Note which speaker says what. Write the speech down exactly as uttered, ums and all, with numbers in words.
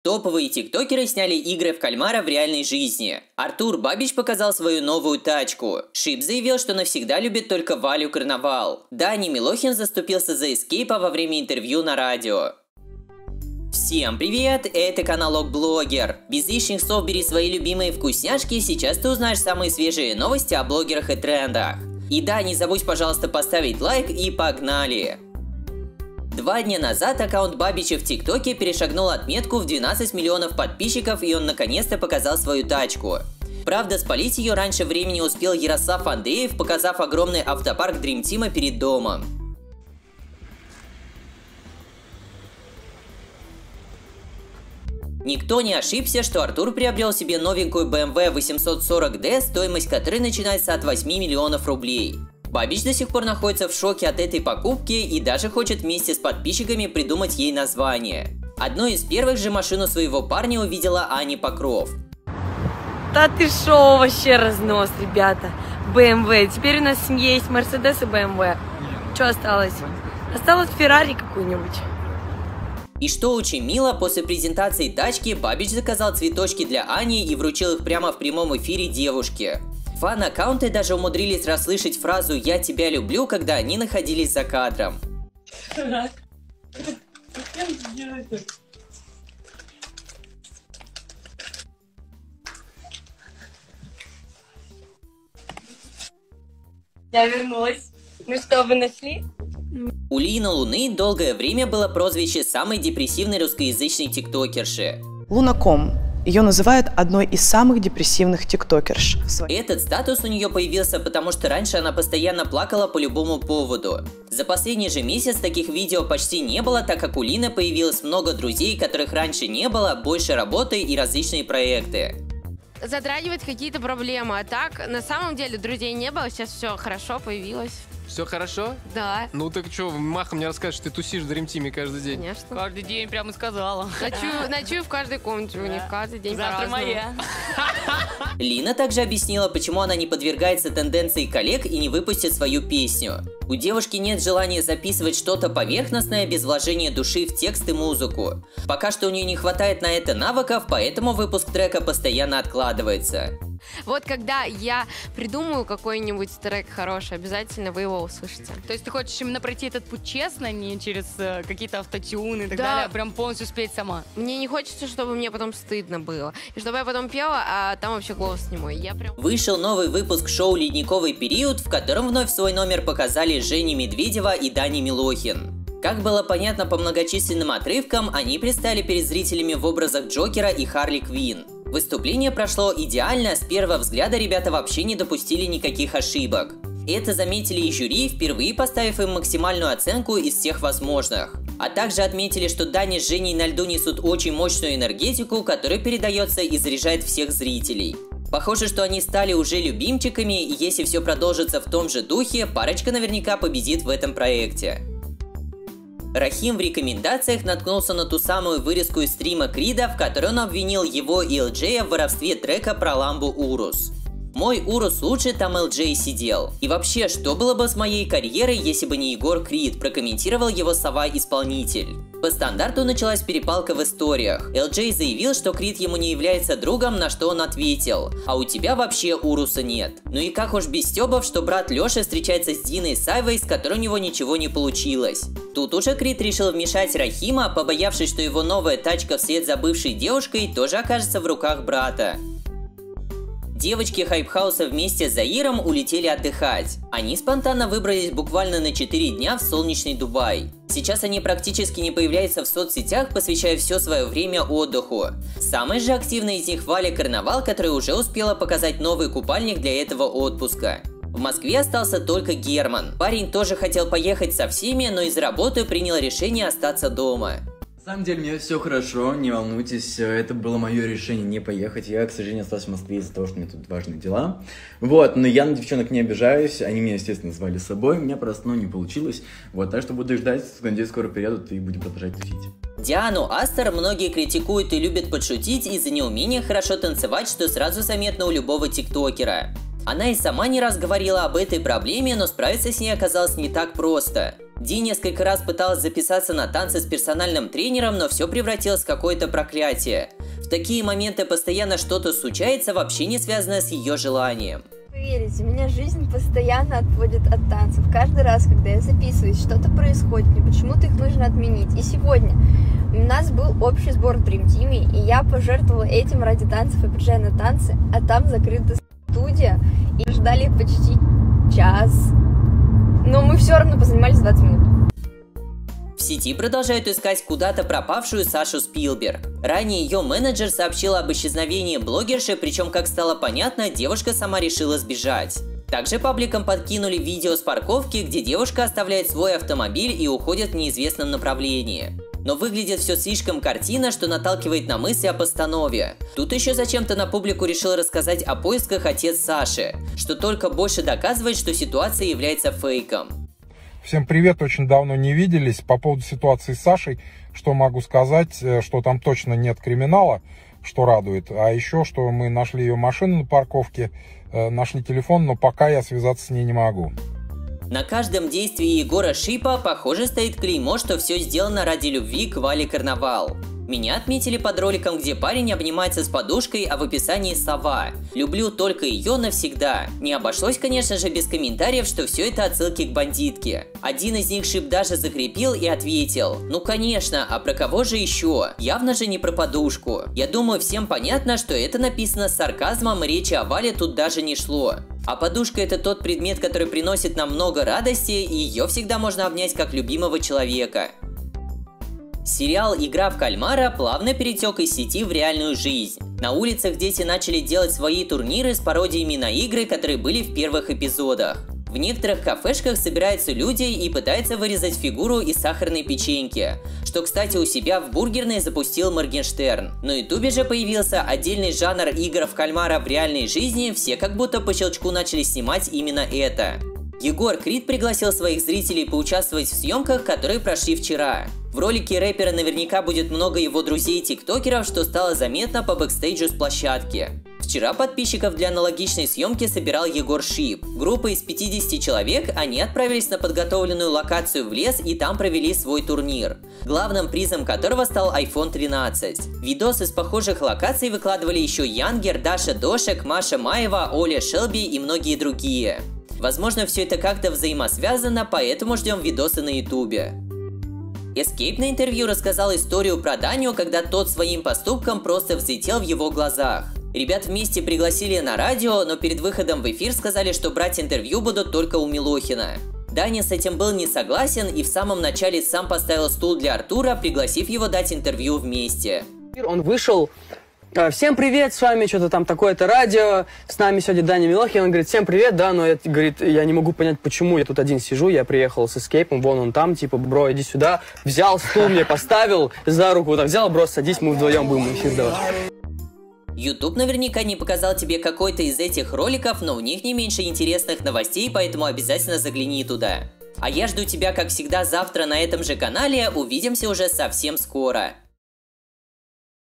Speaker 1: Топовые тиктокеры сняли игры в кальмара в реальной жизни. Артур Бабич показал свою новую тачку. Шип заявил, что навсегда любит только Валю Карнавал. Даня Милохин заступился за Эскейпа во время интервью на радио. Всем привет, это канал Окблогер. Без лишних слов бери свои любимые вкусняшки, сейчас ты узнаешь самые свежие новости о блогерах и трендах. И да, не забудь, пожалуйста, поставить лайк и погнали! Два дня назад аккаунт Бабича в ТикТоке перешагнул отметку в двенадцать миллионов подписчиков, и он наконец-то показал свою тачку. Правда, спалить ее раньше времени успел Ярослав Андреев, показав огромный автопарк Dream Team перед домом. Никто не ошибся, что Артур приобрел себе новенькую бэ эм вэ восемьсот сорок дэ, стоимость которой начинается от восьми миллионов рублей. Бабич до сих пор находится в шоке от этой покупки и даже хочет вместе с подписчиками придумать ей название. Одной из первых же машину своего парня увидела Аня Покров.
Speaker 2: Да ты шо, вообще разнос, ребята. бэ эм вэ. Теперь у нас в семье есть Мерседес и бэ эм вэ. Что осталось? Осталось Феррари какую-нибудь.
Speaker 1: И что очень мило, после презентации тачки Бабич заказал цветочки для Ани и вручил их прямо в прямом эфире девушке. Фан-аккаунты даже умудрились расслышать фразу «Я тебя люблю», когда они находились за кадром.
Speaker 2: Я вернулась. Ну что, вы нашли?
Speaker 1: У Лины Луны долгое время было прозвище самой депрессивной русскоязычной тиктокерши.
Speaker 3: Лунаком. Ее называют одной из самых депрессивных тиктокерш.
Speaker 1: Этот статус у нее появился, потому что раньше она постоянно плакала по любому поводу. За последний же месяц таких видео почти не было, так как у Лины появилось много друзей, которых раньше не было, больше работы и различные проекты.
Speaker 4: Затрагивать какие-то проблемы, а так, на самом деле, друзей не было, сейчас все хорошо появилось.
Speaker 5: Все хорошо?
Speaker 4: Да.
Speaker 5: Ну так что, махом мне расскажешь, ты тусишь в Dream Team каждый день?
Speaker 4: Конечно.
Speaker 6: Каждый день, прямо сказала.
Speaker 4: Ночую, ночую в каждой комнате, у них каждый день
Speaker 6: Завтра моя.
Speaker 1: Лина также объяснила, почему она не подвергается тенденции коллег и не выпустит свою песню. У девушки нет желания записывать что-то поверхностное без вложения души в текст и музыку. Пока что у нее не хватает на это навыков, поэтому выпуск трека постоянно откладывается.
Speaker 4: Вот когда я придумаю какой-нибудь трек хороший, обязательно вы его услышите.
Speaker 6: То есть ты хочешь именно пройти этот путь честно, не через э, какие-то автотюны и так
Speaker 4: Да.
Speaker 6: далее, а прям полностью спеть сама?
Speaker 4: Мне не хочется, чтобы мне потом стыдно было. И чтобы я потом пела, а там вообще голос не мой. Я прям...
Speaker 1: Вышел новый выпуск шоу «Ледниковый период», в котором вновь свой номер показали Женя Медведева и Даня Милохин. Как было понятно по многочисленным отрывкам, они предстали перед зрителями в образах Джокера и Харли Квинн. Выступление прошло идеально, с первого взгляда ребята вообще не допустили никаких ошибок. Это заметили и жюри, впервые поставив им максимальную оценку из всех возможных. А также отметили, что Даня с Женей на льду несут очень мощную энергетику, которая передается и заряжает всех зрителей. Похоже, что они стали уже любимчиками, и если все продолжится в том же духе, парочка наверняка победит в этом проекте. Рахим в рекомендациях наткнулся на ту самую вырезку из стрима Крида, в которой он обвинил его и эл джей в воровстве трека про ламбу Урус. «Мой Урус лучше, там эл джей сидел. И вообще, что было бы с моей карьерой, если бы не Егор Крид», прокомментировал его сова-исполнитель. По стандарту началась перепалка в историях. эл джей заявил, что Крид ему не является другом, на что он ответил: «А у тебя вообще Уруса нет». Ну и как уж без стёбов, что брат Лёша встречается с Диной Саевой, с которой у него ничего не получилось. Тут уже Крид решил вмешать Рахима, побоявшись, что его новая тачка вслед за бывшей девушкой тоже окажется в руках брата. Девочки Хайпхауса вместе с Заиром улетели отдыхать. Они спонтанно выбрались буквально на четыре дня в солнечный Дубай. Сейчас они практически не появляются в соцсетях, посвящая все свое время отдыху. Самая же активная из них Валя Карнавал, которая уже успела показать новый купальник для этого отпуска. В Москве остался только Герман. Парень тоже хотел поехать со всеми, но из-за работы принял решение остаться дома.
Speaker 7: На самом деле, мне все хорошо, не волнуйтесь, это было мое решение не поехать. Я, к сожалению, остался в Москве из-за того, что у меня тут важные дела. Вот, но я на девчонок не обижаюсь, они меня, естественно, звали с собой, у меня просто, ну, не получилось. Вот, так что буду ждать, надеюсь, скоро приедут и будем продолжать тусить.
Speaker 1: Диану Астер многие критикуют и любят подшутить из-за неумения хорошо танцевать, что сразу заметно у любого тиктокера. Она и сама не раз говорила об этой проблеме, но справиться с ней оказалось не так просто. Ди несколько раз пыталась записаться на танцы с персональным тренером, но все превратилось в какое-то проклятие. В такие моменты постоянно что-то случается, вообще не связанное с ее желанием.
Speaker 8: Поверите, меня жизнь постоянно отводит от танцев. Каждый раз, когда я записываюсь, что-то происходит, мне почему-то их нужно отменить. И сегодня у нас был общий сбор в Dream Team, и я пожертвовала этим ради танцев и приезжаю на танцы, а там закрыта студия, и ждали почти час. Но мы все равно позанимались двадцать минут.
Speaker 1: В сети продолжают искать куда-то пропавшую Сашу Спилберг. Ранее ее менеджер сообщила об исчезновении блогерши, причем, как стало понятно, девушка сама решила сбежать. Также пабликам подкинули видео с парковки, где девушка оставляет свой автомобиль и уходит в неизвестном направлении. Но выглядит все слишком картинно, что наталкивает на мысли о постанове. Тут еще зачем-то на публику решил рассказать о поисках отец Саши, что только больше доказывает, что ситуация является фейком.
Speaker 9: Всем привет, очень давно не виделись. По поводу ситуации с Сашей, что могу сказать, что там точно нет криминала, что радует. А еще, что мы нашли ее машину на парковке, нашли телефон, но пока я связаться с ней не могу.
Speaker 1: На каждом действии Егора Шипа, похоже, стоит клеймо, что все сделано ради любви к Вале Карнавал. Меня отметили под роликом, где парень обнимается с подушкой, а в описании сова. Люблю только ее навсегда. Не обошлось, конечно же, без комментариев, что все это отсылки к бандитке. Один из них Шип даже закрепил и ответил: ну конечно, а про кого же еще? Явно же не про подушку. Я думаю, всем понятно, что это написано с сарказмом, и речи о Вале тут даже не шло. А подушка — это тот предмет, который приносит нам много радости, и ее всегда можно обнять как любимого человека. Сериал «Игра в кальмара» плавно перетек из сети в реальную жизнь. На улицах дети начали делать свои турниры с пародиями на игры, которые были в первых эпизодах. В некоторых кафешках собираются люди и пытаются вырезать фигуру из сахарной печеньки, что, кстати, у себя в бургерной запустил Моргенштерн. На ютубе же появился отдельный жанр игр в кальмара в реальной жизни, все как будто по щелчку начали снимать именно это. Егор Крид пригласил своих зрителей поучаствовать в съемках, которые прошли вчера. В ролике рэпера наверняка будет много его друзей-тиктокеров, что стало заметно по бэкстейджу с площадки. Вчера подписчиков для аналогичной съемки собирал Егор Шип. Группа из пятидесяти человек, они отправились на подготовленную локацию в лес и там провели свой турнир, главным призом которого стал айфон тринадцать. Видосы с похожих локаций выкладывали еще Янгер, Даша Дошек, Маша Маева, Оля Шелби и многие другие. Возможно, все это как-то взаимосвязано, поэтому ждем видосы на ютубе. Escape на интервью рассказал историю про Даню, когда тот своим поступком просто взлетел в его глазах. Ребят вместе пригласили на радио, но перед выходом в эфир сказали, что брать интервью будут только у Милохина. Даня с этим был не согласен и в самом начале сам поставил стул для Артура, пригласив его дать интервью вместе.
Speaker 10: Он вышел: всем привет, с вами что-то там такое-то радио, с нами сегодня Даня Милохин. Он говорит: всем привет, да, но я, говорит, я не могу понять, почему я тут один сижу, я приехал с эскейпом, вон он там, типа, бро, иди сюда. Взял стул, мне поставил за руку, так взял, бро, садись, мы вдвоем будем эфир давать.
Speaker 1: YouTube наверняка не показал тебе какой-то из этих роликов, но в них не меньше интересных новостей, поэтому обязательно загляни туда. А я жду тебя, как всегда, завтра на этом же канале, увидимся уже совсем скоро.